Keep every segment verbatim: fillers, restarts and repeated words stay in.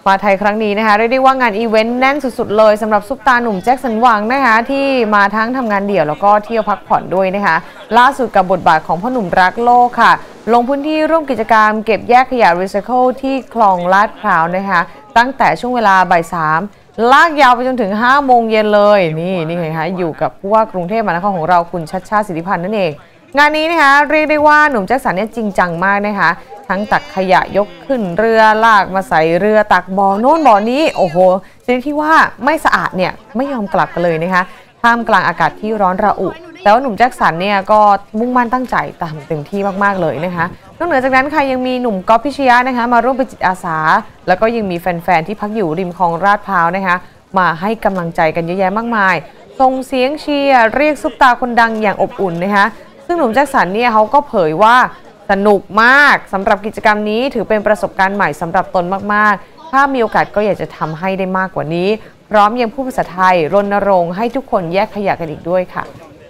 มาไทยครั้งนี้นะคะเรียกได้ว่างานอีเวนต์แน่นสุดๆเลยสำหรับซุปตาหนุ่มแจ็คสันหวังนะคะที่มาทั้งทำงานเดี่ยวแล้วก็เที่ยวพักผ่อนด้วยนะคะล่าสุดกับบทบาทของพ่อหนุ่มรักโลกค่ะลงพื้นที่ร่วมกิจกรรมเก็บแยกขยะรีไซเคิลที่คลองลาดพร้าวนะคะตั้งแต่ช่วงเวลาบ่ายสามลากยาวไปจนถึงห้าโมงเย็นเลยนี่นี่ไงคะอยู่กับผู้ว่ากรุงเทพมหานครของเราคุณชัชชาติสิทธิพันธ์นั่นเองงานนี้นะคะเรียกได้ว่าหนุ่มแจ็คสันเนี่ยจริงจังมากนะคะทั้งตักขยะยกขึ้นเรือลากมาใส่เรือตักบ่อโน่นบ่อนี้โอ้โหชนิดที่ว่าไม่สะอาดเนี่ยไม่ยอมกลับกันเลยนะคะท่ามกลางอากาศที่ร้อนระอุแต่ว่าหนุ่มแจ็คสันเนี่ยก็มุ่งมั่นตั้งใจทำเต็มที่มากๆเลยนะคะนอกเหนือจากนั้นค่ะยังมีหนุ่มก๊อฟพิชยะนะคะมาร่วมเป็นจิตอาสาแล้วก็ยังมีแฟนๆที่พักอยู่ริมคลองลาดพร้าวนะคะมาให้กำลังใจกันเยอะแยะมากมายส่งเสียงเชียร์เรียกซุปตาคนดังอย่างอบอุ่นนะคะซึ่งหนุ่มแจ็คสันเนี่ยเขาก็เผยว่าสนุกมากสำหรับกิจกรรมนี้ถือเป็นประสบการณ์ใหม่สำหรับตนมากๆถ้ามีโอกาสก็อยากจะทำให้ได้มากกว่านี้พร้อมยังพูดภาษาไทยรณรงค์ให้ทุกคนแยกขยะกันอีกด้วยค่ะ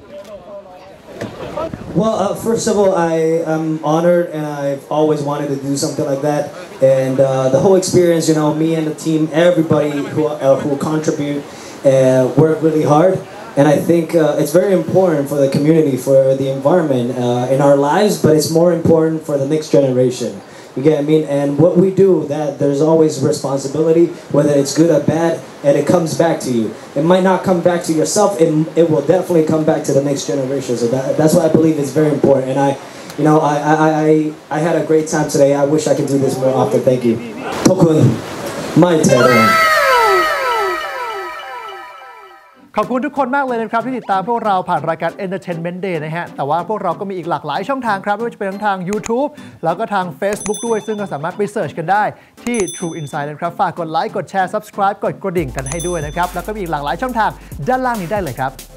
Well, uh, first of all, I am honored and I've always wanted to do something like that. And uh, the whole experience, you know, me and the team, everybody who, uh, who contribute uh, work really hard. And I think uh, it's very important for the community, for the environment uh, in our lives, but it's more important for the next generation. You get what I mean? And what we do, that there's always responsibility, whether it's good or bad, and it comes back to you. It might not come back to yourself, it, it will definitely come back to the next generation. So that, that's why I believe it's very important. And I, you know, I, I, I, I had a great time today. I wish I could do this more often. Thank you. Tokun, my turn. ขอบคุณทุกคนมากเลยนะครับที่ติดตามพวกเราผ่านรายการ Entertainment Day นะฮะแต่ว่าพวกเราก็มีอีกหลากหลายช่องทางครับไม่ว่าจะเป็นทั้งทาง YouTube แล้วก็ทาง Facebook ด้วยซึ่งก็สามารถไปเสิร์ชกันได้ที่ True Insight นะครับฝากกดไลค์กดแชร์ Subscribe กดกระดิ่งกันให้ด้วยนะครับแล้วก็มีอีกหลากหลายช่องทางด้านล่างนี้ได้เลยครับ